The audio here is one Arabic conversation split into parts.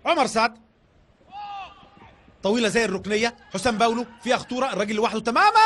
عمر سعد طويله زي الركنيه، حسام باولو فيها خطوره، الراجل لوحده تماما.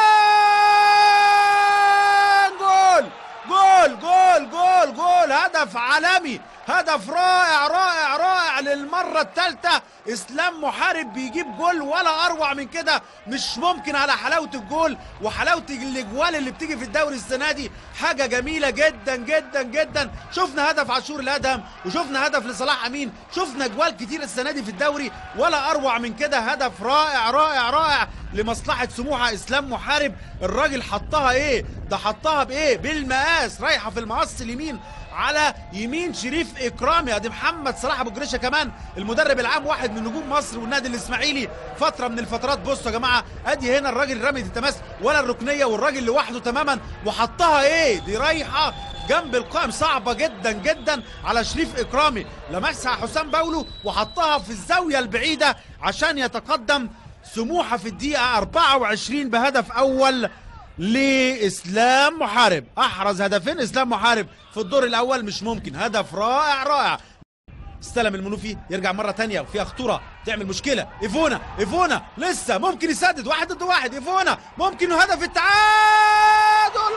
جول جول جول جول جول، هدف عالمي، هدف رائع رائع رائع للمره الثالثه. اسلام محارب بيجيب جول ولا اروع من كده، مش ممكن على حلاوه الجول وحلاوه الاجوال اللي بتيجي في الدوري السنه دي، حاجه جميله جدا جدا جدا. شفنا هدف عاشور الادهم وشفنا هدف لصلاح امين، شفنا اجوال كتير السنه دي في الدوري ولا اروع من كده. هدف رائع رائع رائع لمصلحه سموحه. اسلام محارب الراجل حطها ايه ده، حطها بايه، بالمقاس، رايحه في المقص اليمين على يمين شريف اكرامي. ادي محمد صلاح ابو جريشه كمان المدرب العام، واحد من نجوم مصر والنادي الاسماعيلي فتره من الفترات. بصوا يا جماعه، ادي هنا الراجل رمي التماس ولا الركنيه، والراجل لوحده تماما وحطها ايه، دي رايحه جنب القائم، صعبه جدا جدا على شريف اكرامي، لمسها حسام باولو وحطها في الزاويه البعيده عشان يتقدم سموحه في الدقيقه 24 بهدف اول لإسلام محارب. أحرز هدفين إسلام محارب في الدور الأول، مش ممكن، هدف رائع رائع. استلم المنوفي، يرجع مرة تانية وفيها خطورة تعمل مشكلة. إيفونا لسه ممكن يسدد، واحد ضد واحد، إيفونا ممكن، هدف التعادل،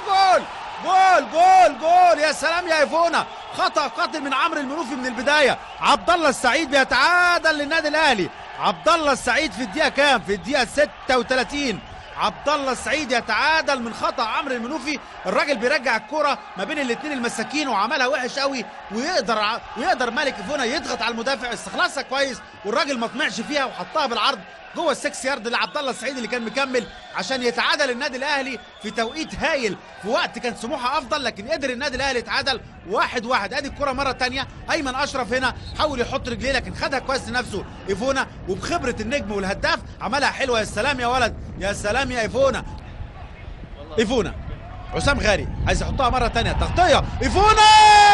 جول. يا سلام يا إيفونا، خطأ قاتل من عمرو المنوفي من البداية. عبد الله السعيد بيتعادل للنادي الأهلي. عبد الله السعيد في الدقيقة كام؟ في الدقيقة 36. عبد الله السعيد يتعادل من خطأ عمرو المنوفي. الراجل بيرجع الكرة ما بين الاثنين المساكين وعملها وحش قوي، ويقدر مالك إيفونا يضغط على المدافع، استخلصها كويس والراجل ما طمعش فيها وحطها بالعرض جوه السكس يارد لعبد الله السعيد اللي كان مكمل عشان يتعادل النادي الاهلي في توقيت هايل، في وقت كان سموحه افضل، لكن قدر النادي الاهلي يتعادل 1-1. ادي الكره مره ثانيه، ايمن اشرف هنا حاول يحط رجليه لكن خدها كويس لنفسه ايفونا، وبخبره النجم والهداف عملها حلوه. يا سلام يا ولد، يا سلام يا ايفونا. حسام غالي عايز يحطها مره ثانيه، تغطيه ايفونا،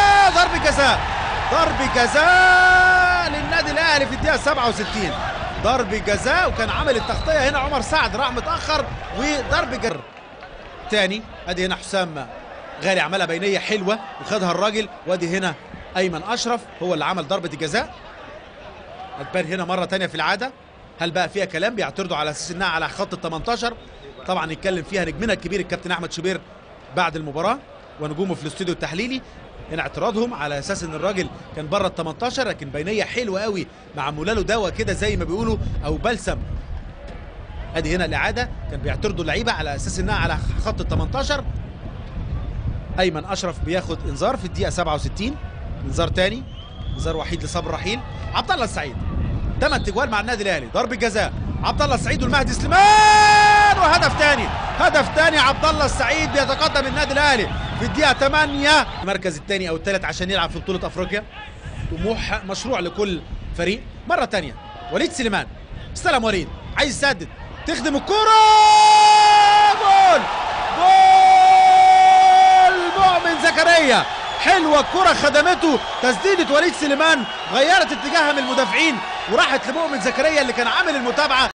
ضرب جزاء للنادي الاهلي في الدقيقه 67. ضرب جزاء، وكان عامل التغطيه هنا عمر سعد، راح متاخر وضرب جزاء تاني. ادي هنا حسام غالي عملها بينيه حلوه وخدها الراجل، وادي هنا ايمن اشرف هو اللي عمل ضربه الجزاء. هتبان هنا مره ثانيه في العاده، هل بقى فيها كلام؟ بيعترضوا على اساس انها على خط ال 18. طبعا يتكلم فيها نجمنا الكبير الكابتن احمد شوبير بعد المباراه ونجومه في الاستوديو التحليلي. هنا اعتراضهم على اساس ان الراجل كان بره ال 18، لكن بينيه حلوه قوي معموله له دواء كده زي ما بيقولوا او بلسم. ادي هنا الاعاده، كان بيعترضوا اللعيبه على اساس انها على خط ال 18. ايمن اشرف بياخد انذار في الدقيقه 67، انذار تاني، انذار وحيد لصبر رحيل. عبد الله السعيد 8 تجوال مع النادي الاهلي، ضرب جزاء عبد الله السعيد والمهدي سليمان، وهدف تاني عبد الله السعيد بيتقدم النادي الاهلي في الدقيقه 8. المركز الثاني او الثالث عشان يلعب في بطوله افريقيا، طموح مشروع لكل فريق. مره ثانيه وليد سليمان استلم، وليد عايز يسدد، تخدم الكره، جول مؤمن زكريا، حلوه الكره خدمته، تسديده وليد سليمان غيرت اتجاهها من المدافعين وراحت لمؤمن زكريا اللي كان عامل المتابعه.